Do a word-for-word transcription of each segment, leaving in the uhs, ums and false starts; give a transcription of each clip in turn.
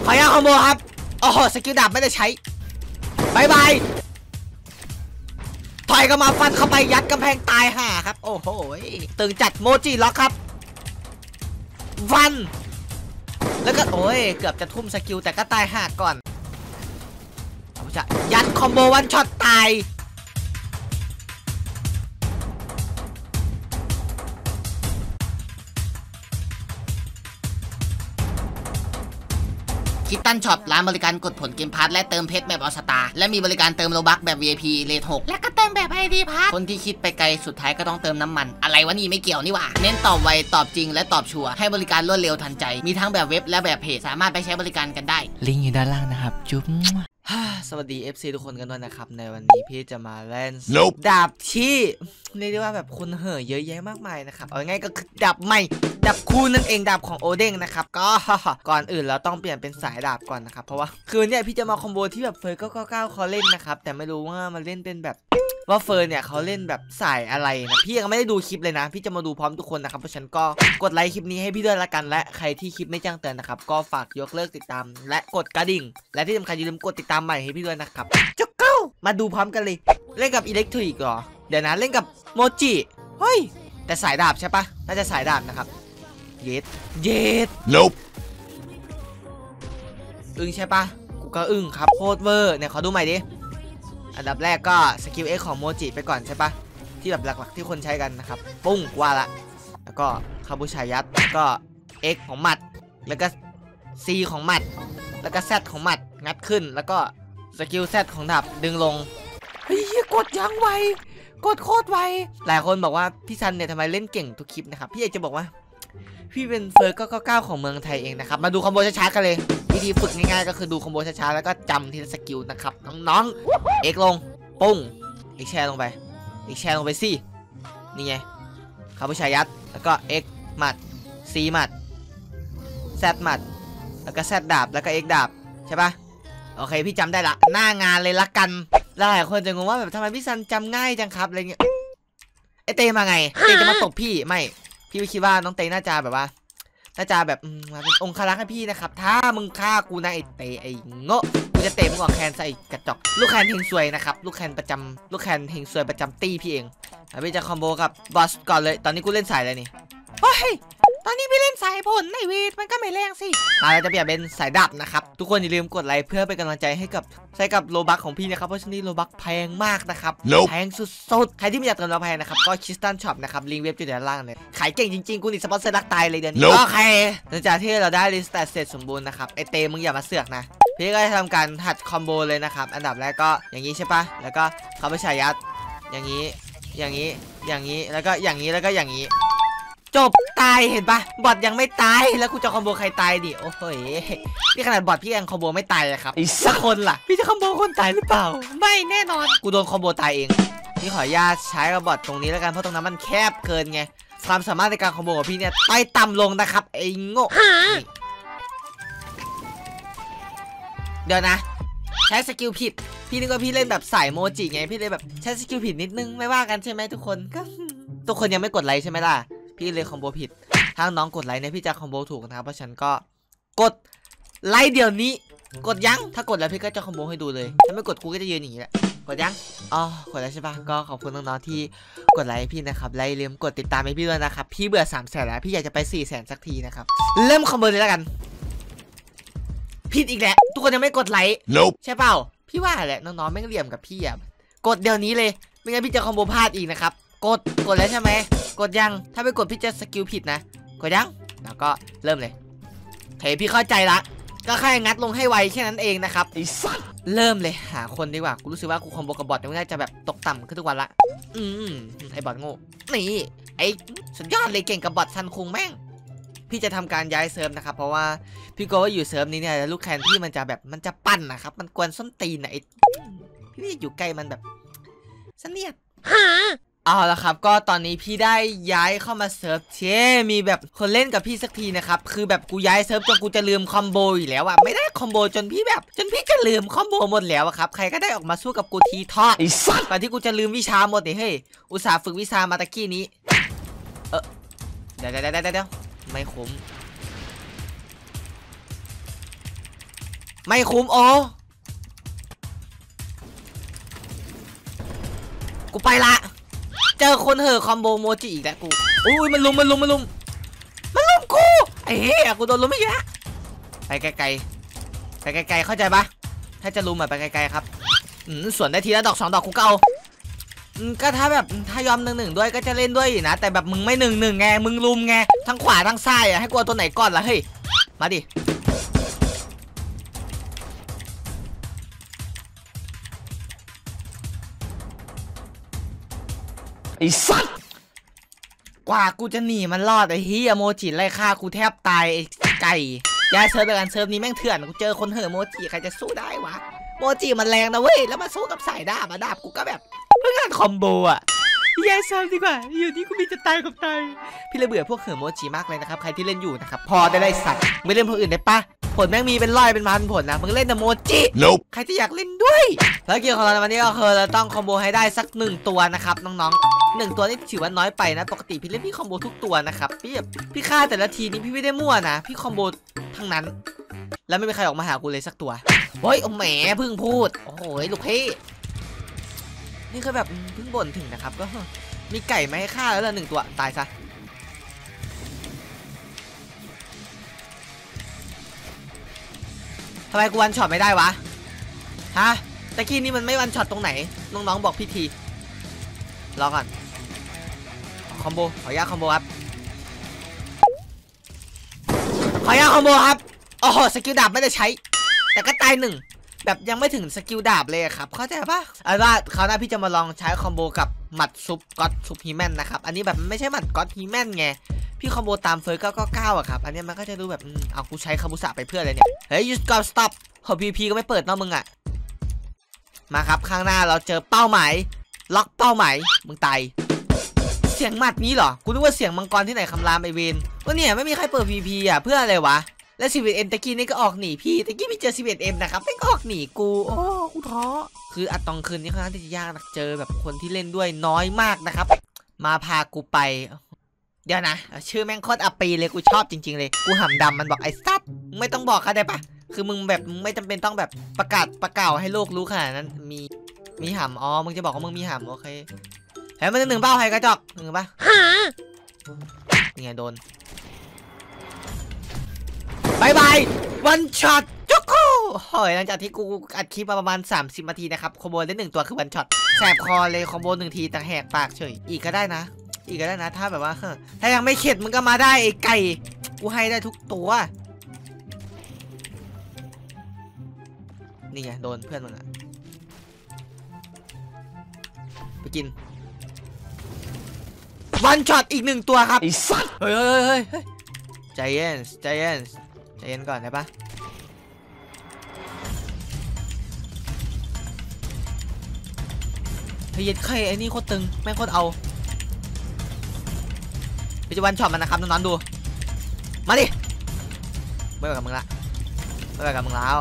ขอยาคอมโบครับโอ้โหสกิลดาบไม่ได้ใช้บายบายถอยก็มาฟันเข้าไปยัดกำแพงตายห่าครับโอ้โหตึงจัดโมจิล็อกครับฟันแล้วก็โอ้ยเกือบจะทุ่มสกิลแต่ก็ตายห่าก่อนยัดคอมโบวันช็อตตายคิตตันช็อปร้านบริการกดผลเกมพาร์ทและเติมเพชรแบบออสตาและมีบริการเติมโลบัคแบบ วี ไอ พี เลทหกและก็เติมแบบ ไอ ดี พาร์ทคนที่คิดไปไกลสุดท้ายก็ต้องเติมน้ำมันอะไรวะนี่ไม่เกี่ยวนี่หว่าเน้นตอบไวตอบจริงและตอบชัวร์ให้บริการรวดเร็วทันใจมีทั้งแบบเว็บและแบบเพจสามารถไปใช้บริการกันได้ลิงก์อยู่ด้านล่างนะครับจุ๊บสวัสดี เอฟ ซี ทุกคนกันด้วยนะครับในวันนี้พี่จะมาเล่น nope. ดาบที่เรียกได้ว่าแบบคนเห่อเยอะแยะมากมายนะครับเอาง่ายก็คือดาบใหม่ดาบคู่นั่นเองดาบของโอเด้งนะครับก็ก่อนอื่นเราต้องเปลี่ยนเป็นสายดาบก่อนนะครับเพราะว่าคืนนี้พี่จะมาคอมโบที่แบบเฟิร์สเก้าเก้าเก้าเขาเล่นนะครับแต่ไม่รู้ว่ามันเล่นเป็นแบบว่าเฟิร์นเนี่ยเขาเล่นแบบสายอะไรนะพี่ยังไม่ได้ดูคลิปเลยนะพี่จะมาดูพร้อมทุกคนนะครับเพราะฉะนั้นก็กดไลค์คลิปนี้ให้พี่ด้วยละกันและใครที่คลิปไม่แจ้งเตือนนะครับก็ฝากยกเลิกติดตามและกดกระดิ่งและที่สำคัญอย่าลืมกดติดตามใหม่ให้พี่ด้วยนะครับจุ๊กเก้ามาดูพร้อมกันเลยเล่นกับอิเล็กทริกเหรอเดี๋ยวนะเล่นกับโมจิเฮ้ยแต่สายดาบใช่ปะน่าจะสายดาบนะครับเย็ดเย็ด nope อึ้งใช่ปะกูก็อึ้งครับโคตรเวอร์เนี่ยขอดูใหม่ดิอันดับแรกก็สกิล X ของโมจิไปก่อนใช่ปะที่แบบหลักๆที่คนใช้กันนะครับปุ้งว่าละแล้วก็คาบุชายัดแล้วก็ X ของหมัดแล้วก็ C ของหมัดแล้วก็ Z ของหมัดงัดขึ้นแล้วก็สกิล Z ของดาบดึงลงเฮ้ยกดยังไวกดโคตรไวหลายคนบอกว่าพี่ซันเนี่ยทำไมเล่นเก่งทุกคลิปนะครับพี่อยากจะบอกว่าพี่เป็นเฟิร์สเก้าเก้าเก้าของเมืองไทยเองนะครับมาดูคอมโบช้าๆกันเลยวิธีฝึกง่ายๆก็คือดูคอมโบช้าๆแล้วก็จำทีละสกิลนะครับน้องๆเอ็กลงปุ้งเอ็กแชร์ลงไปเอ็กแชร์ลงไปสินี่ไงคาบุชายัดแล้วก็เอ็กหมัดซีหมัดแซดหมัดแล้วก็แซดดาบแล้วก็เอ็กดาบใช่ปะโอเคพี่จำได้ละหน้างานเลยละกันแล้วหลายคนจะงงว่าแบบทำไมพี่ซันจำง่ายจังครับอะไรเงี้ยไอเตมาไงเตจะมาตบพี่ไม่พี่คิดว่าน้องเตน่าจะแบบว่าน่าจะแบบมาเป็นองครักษ์ให้พี่นะครับถ้ามึงฆ่ากูนะไอเตไอโง่กูจะเตะมึงออกแคนใส่กระจกลูกแคนเฮงซวยนะครับลูกแคนประจำลูกแคนเฮงซวยประจำตีพี่เองแล้วพี่จะคอมโบกับบอสก่อนเลยตอนนี้กูเล่นสายอะไรนี่เฮ้ยตอนนี้พี่เล่นสายผลในวีดมันก็ไม่แรงสิมาเราจะเปลี่ยนเป็นสายดับนะครับทุกคนอย่าลืมกดไลค์เพื่อเป็นกำลังใจให้กับใช้กับโลบัคของพี่นะครับเพราะช่วงนี้โลบัคแพงมากนะครับ nope. แพงสุดๆใครที่ไม่อยากเติมเราแพงนะครับก็คิสตันช็อปนะครับลิงก์เว็บอยู่ด้านล่างเลยขายเก่งจริงๆกูนี่สปอนเซอร์รักตายเลยเดือนนี้ nope. โอเคหลังจากที่เราได้ลิสต์เสร็จสมบูรณ์นะครับไอเตมึงอย่ามาเสือกนะพี่ก็จะทำการหัดคอมโบเลยนะครับอันดับแรกก็อย่างนี้ใช่ปะแล้วก็เขาไปฉายยัดอย่างนี้อย่างนี้อย่างนี้แล้วก็อย่างนี้แล้วก็อย่างนี้จบตายเห็นปะบอทยังไม่ตายแล้วกูจะคอมโบใครตายดิโอ้โหนี่ขนาดบอทพี่ยังคอมโบไม่ตายเลยครับอีกสักคนล่ะพี่จะคอมโบคนตายหรือเปล่าไม่แน่นอนกูโดนคอมโบตายเองพี่ขออนุญาตใช้กับบอทตรงนี้แล้วกันเพราะตรงนั้นมันแคบเกินไงความสามารถในการคอมโบของพี่เนี่ยไต่ต่ำลงนะครับไอ้โง่เดี๋ยวนะใช้สกิลผิดพี่นึกว่าพี่เล่นแบบสายโมจิไงพี่เลยแบบใช้สกิลผิดนิดนึงไม่ว่ากันใช่ไหมทุกคนก็ทุกคนยังไม่กดไลค์ใช่ไหมล่ะพี่เลยคอมโบผิดถ้าน้องกดไลค์เนี่ยพี่จะคอมโบถูกนะครับเพราะฉันก็กดไลค์เดี๋ยวนี้กดยังถ้ากดแล้วพี่ก็จะคอมโบให้ดูเลยถ้าไม่กดกูก็จะยืนอย่างนี้แหละกดยังอ๋อกดแล้วใช่ปะก็ขอบคุณน้องๆที่กดไลค์พี่นะครับไลค์ลืมกดติดตามให้พี่ด้วยนะครับพี่เบื่อสามแสนแล้วพี่อยากจะไปสี่แสนสักทีนะครับเริ่มคอมโบเลยแล้วกันผิดอีกแล้วทุกคนยังไม่กดไลค์ nope. ใช่เปล่าพี่ว่าแหละน้องๆไม่เหลี่ยมกับพี่อ่ะกดเดี๋ยวนี้เลยไม่งั้นพี่จะคอมโบพลาดอีกนะครับกดกดแล้วใช่ไหมกดยังถ้าไม่กดพี่จะสกิลผิดนะกดยังแล้วก็เริ่มเลยเฮ้ยพี่เข้าใจละก็แค่งัดลงให้ไวแค่นั้นเองนะครับไอ้สัสเริ่มเลยหาคนดีกว่ากูรู้สึกว่ากูคอมโบกับบอทมันน่าจะแบบตกต่ำขึ้นทุกวันละอืมไอ้บอทโง่นี่ไอ้สุดยอดเลยเก่งกับบอทซันคุงแม่งพี่จะทำการย้ายเซิร์ฟนะครับเพราะว่าพี่ก็ว่าอยู่เซิร์ฟนี้เนี่ยลูกแคนพี่มันจะแบบมันจะปั่นนะครับมันกวนส้นตีนไอ้พี่อยู่ใกล้มันแบบเสนียดเอาละครับก็ตอนนี้พี่ได้ย้ายเข้ามาเซิร์ฟเชมีแบบคนเล่นกับพี่สักทีนะครับคือแบบกูย้ายเซิร์ฟจนกูจะลืมคอมโบอยู่แล้วอะไม่ได้คอมโบจนพี่แบบจนพี่จะลืมคอมโบหมดแล้วอะครับใครก็ได้ออกมาสู้กับกูทีทอดไอ้สัสก่อนที่กูจะลืมวิชาหมดเนี่ยเฮ้ยอุตส่าห์ฝึกวิชามาตะกี้นี้เออเดี๋ยวเดี๋ยวเดี๋ยวเดี๋ยวไม่คุ้มไม่คุ้มโอ้กูไปละเจอคนเหอะคอมโบโมจิอีกแล้วกูอุ้ยมันลุมมันลุมมันลุมมันลุมกูไอ้เหี้ยกูโดนลุมไม่เยอะไปไกลๆไปไกลๆเข้าใจปะถ้าจะลุมแบบไปไกลๆครับส่วนได้ทีละดอกสองดอกกูเก่าก็ถ้าแบบถ้ายอมหนึ่งหนึ่งด้วยก็จะเล่นด้วยนะแต่แบบมึงไม่หนึ่งหนึ่งไงมึงลุมไงทั้งขวาทั้งซ้ายอ่ะให้กูเอาตัวไหนก่อนล่ะเฮ้ยมาดิไอ้สัตว์กว่ากูจะหนีมันรอดไอ้เฮียโมจิไล่ฆ่ากูแทบตายไอ้ไก่ย้ายเซิร์ฟไปกันเซิร์ฟนี้แม่งเถื่อนกูเจอคนเห่อโมจิใครจะสู้ได้วะโมจิมันแรงนะเว้ยแล้วมาสู้กับสายดาบมาดาบกูก็แบบเพื่อนคอมโบอ่ะย้ายเซิร์ฟดีกว่าอยู่นี่กูมีจะตายกับตายพี่เลยเบื่อพวกเห่อโมจิมากเลยนะครับใครที่เล่นอยู่นะครับพอได้ไล่สัตว์ไม่เล่นพวกอื่นได้ปะผลแม่งมีเป็นร้อยเป็นพันผลนะมึงเล่นแต่โมจิ nope. ใครที่อยากเล่นด้วยแล้วเกี่ยวกับเราในวันนี้ก็คือเราต้องคอมโบให้ได้สักหนึ่งตัวนะครับน้องๆหนึ่งตัวนี่ถือว่าน้อยไปนะปกติพี่เล่นพี่คอมโบทุกตัวนะครับพี่แบบพี่ฆ่าแต่ละทีนี้พี่ไม่ได้มั่วนะพี่คอมโบทั้งนั้นแล้วไม่มีใครออกมาหากูเลยสักตัวโอ้ยโอ้แหมเพิ่งพูดโอ้โหลูกพี่นี่คือแบบเพิ่งบ่นถึงนะครับก็มีไก่มาให้ฆ่าแล้วละหนึ่งตัวตายซะทำไมกูวันช็อตไม่ได้วะฮะตะกี้นี่มันไม่วันช็อตตรงไหนน้องๆบอกพี่ทีรอก่อนคอมโบขออนุญาตคอมโบครับขออนุญาตคอมโบครับโอ้โหสกิลดาบไม่ได้ใช้แต่ก็ตายหนึ่งแบบยังไม่ถึงสกิลดาบเลยครับเข้าใจปะเอาว่าคราวหน้าพี่จะมาลองใช้คอมโบกับหมัดซุปก็อตซุปฮีแมนนะครับอันนี้แบบไม่ใช่หมัดก็อตฮีแมนไงพี่คอมโบตามเฟิร์สเก้าเก้าเก้าอะครับอันนี้มันก็จะดูแบบเอากูใช้คาบุสะไปเพื่ออะไรเนี่ยเฮ้ยยูสกอร์สต็อปพอพีพีก็ไม่เปิดเนาะมึงอะมาครับข้างหน้าเราเจอเป้าหมายล็อกเป้าหมายมึงตายเสียงหมัดนี้เหรอกูนึกว่าเสียงมังกรที่ไหนคำรามไอเวนว่าเนี่ยไม่มีใครเปิดพีพีอะเพื่ออะไรวะและ สิบเอ็ด เอ็ม ตะกี้นี่ก็ออกหนีพี่ตะกี้พี่เจอ สิบเอ็ด เอ็ม นะครับไม่ก็ออกหนีกูโอ้กูท้อคืออัดตองคืนนี้ค่อนข้างที่จะยากนะเจอแบบคนที่เล่นด้วยน้อยมากนะครับมาพากูไปเดี๋ยวนะชื่อแม่งโคตรอปีเลยกูชอบจริงๆเลยกูห่ำดำมันบอกไอ้สัตว์ไม่ต้องบอกเขาได้ปะคือมึงแบบมึงไม่จำเป็นต้องแบบประกาศประกาศให้โลกรู้ขนาดนั้นมีมีห่ำอ๋อมึงจะบอกว่ามึงมีห่ำโอเคเฮ้ยมันจะหนึ่งเป้าใครกระจอกหนึ่งปะนี่ไงโดนบายบายวันช็อตจุกคู่เฮ้ยหลังจากที่กูอัดคลิปมาประมาณสามสิบนาทีนะครับคอมโบได้หนึ่งตัวคือวันช็อตแสบคอเลยคอมโบหนึ่งทีแต่แหกปากเฉยอีกก็ได้นะอีกก็ได้นะถ้าแบบว่าถ้ายังไม่เข็ดมึงก็มาได้ไอ้ไก่กูให้ได้ทุกตัวนี่ไงโดนเพื่อนมึงอะไปกินวันช็อตอีกหนึ่งตัวครับไอ้สัสเฮ้ยเฮ้ยเฮ้ยใจเย็นใจเย็นใจเย็นก่อนได้ปะเฮ้ยใครไอ้นี่โคตรตึงแม่งโคตรเอาไปจะวันช็อตมันนะครับน้องๆดูมาดิไม่ไปกับมึงละไม่ไปกับมึงแล้ว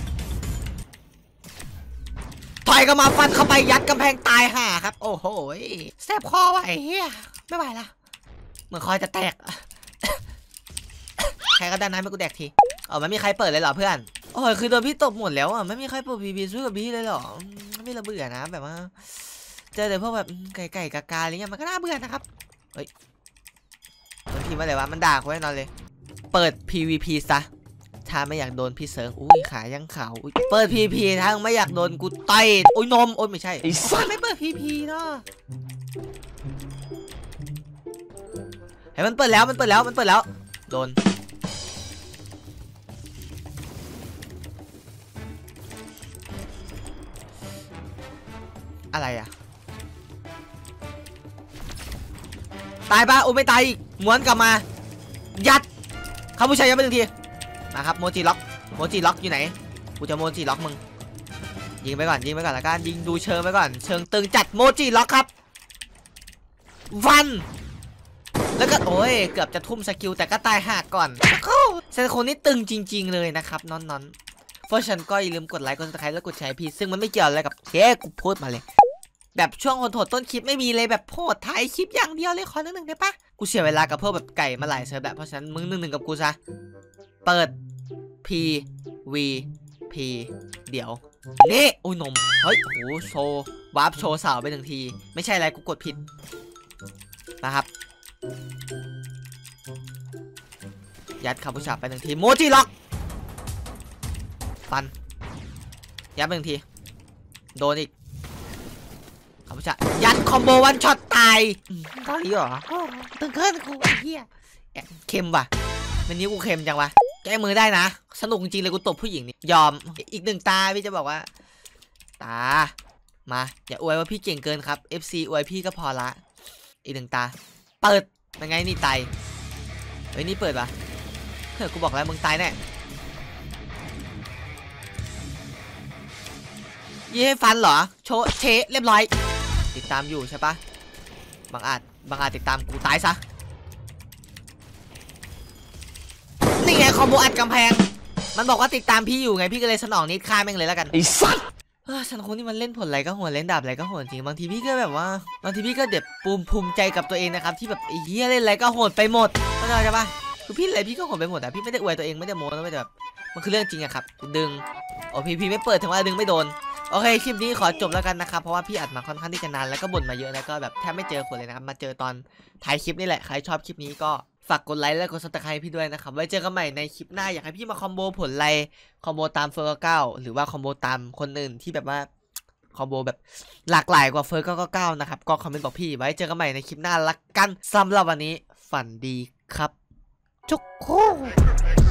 ถอยก็มาฟันเข้าไปยัดกำแพงตายห่าครับโอ้โหแสบคอว่ะไอ้เหี้ยไม่ไหวละเหมือนคอยจะแตกใครก็ได้นะไม่กูแดกทีอ๋อไม่มีใครเปิดเลยเหรอเพื่อนโอ้ยคือโดนพี่ตบหมดแล้วอ่ะไม่มีใครเปิดพีพีสู้กับพี่เลยเหรอไม่ระเบื่อนะแบบว่าเจอแต่พวกแบบไก่ไก่กากาอะไรเงี้ยมันก็น่าเบื่อนะครับเฮ้ยมันทีมอะไรวะมันด่ากูแน่นอนเลยเปิด พี วี พี ซะถ้าไม่อยากโดนพี่เซิร์ฟอุ้ยขายังขาวเปิด พี วี พี ถ้าไม่อยากโดนกูต่อยโอ้ยนมโอ้ยไม่ใช่ไอ้สัสไม่เปิด พี วี พี เนาะเฮ้ยมันเปิดแล้วมันเปิดแล้วมันเปิดแล้วโดนอะไรอะตายปะโอ้ไม่ตายอีกม้วนกลับมายัดเข้าผู้ชายยัดไปหนึ่งทีนะครับโมจิล็อกโมจิล็อกอยู่ไหนกูจะโมจิล็อกมึงยิงไปก่อนยิงไปก่อนละกันยิงดูเชิงไปก่อนเชิงตึงจัดโมจิล็อกครับฟันแล้วก็โอ้ยเกือบจะทุ่มสกิลแต่ก็ตายหักก่อนเซนโคนี่ตึงจริงๆเลยนะครับนอนๆเพราะฉันก็อย่าลืมกดไลค์กดซับสไครต์แล้วกดแชร์พี่ซึ่งมันไม่เกี่ยวอะไรกับเคกูพูดมาเลยแบบช่วงโหดต้นคลิปไม่มีเลยแบบโหดท้ายคลิปอย่างเดียวเลยขอหนึ่งหนึ่งได้ปะกูเสียเวลากับพวกแบบไก่มาหลายเซิร์ฟแบบเพราะฉะนั้นมึงหนึ่งหนึ่งกับกูซะเปิด พี วี พพีเดี๋ยวนี่โอ้ยนมเฮ้ยโอ้โหโชว์วาร์ปโชว์สาวไปหนึ่งทีไม่ใช่อะไรกูกดผิดนะครับยัดคาบูชาไปหนึ่งทีโมจิล็อกฟันยัดไปหนึ่งทีโดนอีกคาบูชายัดคอมโบวันช็อตตายตายเหรอตึงเกินกูไอ้เหี้ยเค็มว่ะวันนี้กูเค็มจังวะแก้มือได้นะสนุกจริงเลยกูตบผู้หญิงนี่ยอมอีกหนึ่งตาพี่จะบอกว่าตามาอย่าอวยว่าพี่เก่งเกินครับ เอฟ ซี อวยพี่ก็พอละอีกหนึ่งตาเปิดยังไงนี่ตายเฮ้ยนี่เปิดปะเฮ้ยกูบอกแล้วมึงตายแน่ยี่ให้ฟันเหรอโชว์เชเรียบร้อยติดตามอยู่ใช่ปะบางอาจบางอาจติดตามกูตายซะนี่ไงคอมโบอัดกำแพงมันบอกว่าติดตามพี่อยู่ไงพี่ก็เลยสนองนิดฆ่าแม่งเลยแล้วกันไอ้สัสฉันคนที่มันเล่นผลอะไรก็โหดเล่นดาบอะไรก็โหดจริงบางทีพี่ก็แบบว่าบางทีพี่ก็เด็บปูมภูมิใจกับตัวเองนะครับที่แบบไอ้เหี้ยเล่นอะไรก็โหดไปหมดเข้าใจใช่ปะคือพี่อะไรพี่ก็โหดไปหมดแต่พี่ไม่ได้อวยตัวเองไม่ได้โม้นะไม่ได้แบบมันคือเรื่องจริงอะครับดึงโอ้พี่พี่ไม่เปิดถึงว่าดึงไม่โดนโอเคคลิปนี้ขอจบแล้วกันนะครับเพราะว่าพี่อัดมาค่อนข้างที่จะนานแล้วก็บ่นมาเยอะแล้วก็แบบแทบไม่เจอคนเลยนะครับมาเจอตอนท้ายคลิปนี่แหละใครชอบคลิปนี้ก็ฝากกดไลค์และกดซับสไครป์พี่ด้วยนะครับไว้เจอกันใหม่ในคลิปหน้าอยากให้พี่มาคอมโบผลไรคอมโบตามเฟอร์เก้าหรือว่าคอมโบตามคนอื่นที่แบบว่าคอมโบแบบหลากหลายกว่าเฟอร์เก้าเก้าเก้านะครับก็คอมเมนต์บอกพี่ไว้เจอกันใหม่ในคลิปหน้าละกันสำหรับวันนี้ฝันดีครับจุ๊กคู่